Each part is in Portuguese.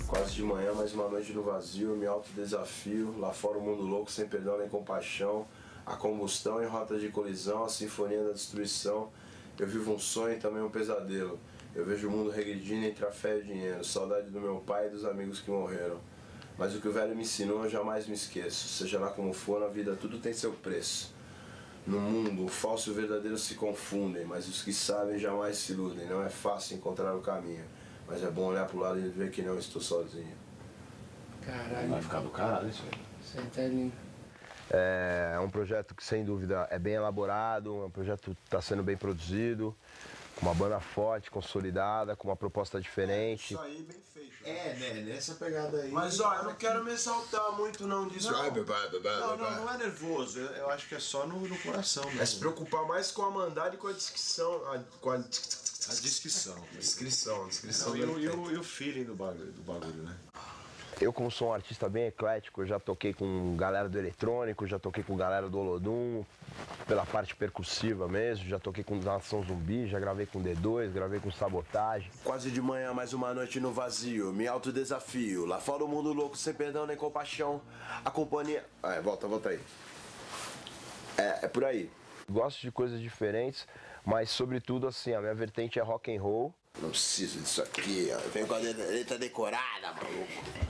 Quase de manhã, mais uma noite no vazio, me autodesafio, lá fora o mundo louco, sem perdão nem compaixão, a combustão em rota de colisão, a sinfonia da destruição. Eu vivo um sonho e também um pesadelo. Eu vejo o mundo regredindo entre a fé e o dinheiro, saudade do meu pai e dos amigos que morreram. Mas o que o velho me ensinou eu jamais me esqueço, seja lá como for, na vida tudo tem seu preço. No mundo, o falso e o verdadeiro se confundem, mas os que sabem jamais se iludem. Não é fácil encontrar o caminho, mas é bom olhar pro lado e ver que não estou sozinho. Caralho. Vai ficar do caralho isso aí. Isso aí tá lindo. É um projeto que, sem dúvida, é bem elaborado, é um projeto que está sendo bem produzido, com uma banda forte, consolidada, com uma proposta diferente. Isso aí bem feito. Né? Nessa pegada aí. Mas ó, eu não quero me exaltar muito não disso. Não é nervoso. Eu acho que é só no coração. É se preocupar mais com a mandada e com a descrição. Com a A descrição. descrição. E o feeling do bagulho, né? Eu, como sou um artista bem eclético, eu já toquei com galera do eletrônico, já toquei com galera do Olodum, pela parte percussiva mesmo, já toquei com Nação Zumbi, já gravei com D2, gravei com Sabotagem. Quase de manhã, mais uma noite no vazio, me autodesafio, lá fora o mundo louco, sem perdão nem compaixão, a companhia... volta aí. É por aí. Gosto de coisas diferentes, mas sobretudo assim, a minha vertente é rock and roll. Não preciso disso aqui, ó. Eu venho com a letra decorada, maluco.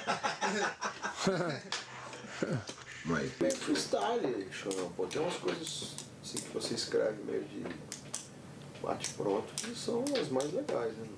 Mas é freestyle, Chorão. Pô, tem umas coisas assim que você escreve meio de bate-pronto que são as mais legais, né?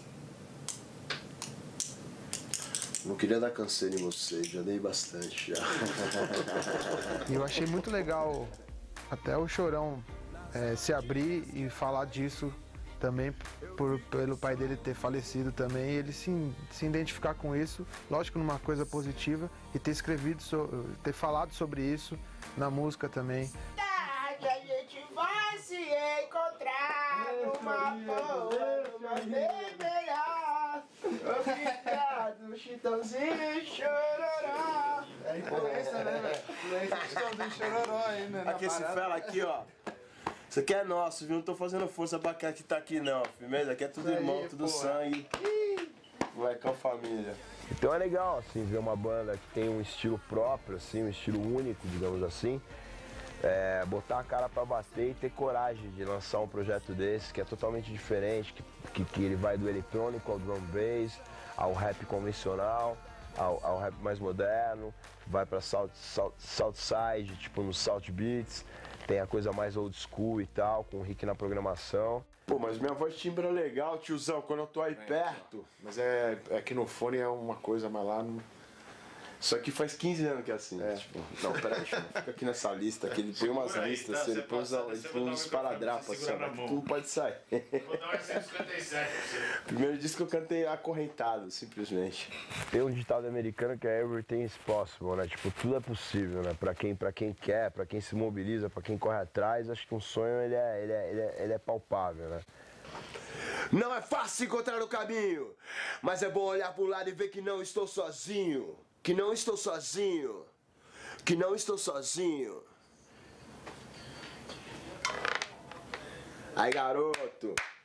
Não queria dar canseira em vocês, já dei bastante já. E eu achei muito legal até o Chorão se abrir e falar disso também, pelo pai dele ter falecido também, ele se identificar com isso, lógico numa coisa positiva, e ter ter falado sobre isso na música também. A gente vai se encontrar numa boa, numa melhor. Obrigado, Chitãozinho Chororó. É influência, né, velho? Influência Chitãozinho Chororó aí, né? Aqui esse fela aqui, ó. Isso aqui é nosso, viu? Não tô fazendo força pra quem que tá aqui não, firmeza? Aqui é tudo irmão, tudo sangue. Molecão família. Então é legal, assim, ver uma banda que tem um estilo próprio, assim, um estilo único, digamos assim. Botar a cara pra bater e ter coragem de lançar um projeto desse, que é totalmente diferente, que ele vai do eletrônico ao drum bass, ao rap convencional, ao rap mais moderno, vai pra Southside, tipo no South Beats. Tem a coisa mais old school e tal, com o Rick na programação. Pô, mas minha voz timbra legal, tiozão, quando eu tô aí perto. Mas é que no fone é uma coisa, mas lá não... Isso aqui faz 15 anos que é assim. Tipo, não, peraí, fica aqui nessa lista, que ele põe umas listas, assim, ele põe uns esparadrapos assim, mas tudo pode sair. Vou dar um 157 pra você. Primeiro disco que eu cantei acorrentado, simplesmente. Tem um ditado americano que é everything is possible, né? Tipo, tudo é possível, né? Pra quem quer, pra quem se mobiliza, pra quem corre atrás, acho que um sonho ele é palpável, né? Não é fácil encontrar o caminho, mas é bom olhar pro lado e ver que não estou sozinho. Que não estou sozinho. Que não estou sozinho. Aí, garoto.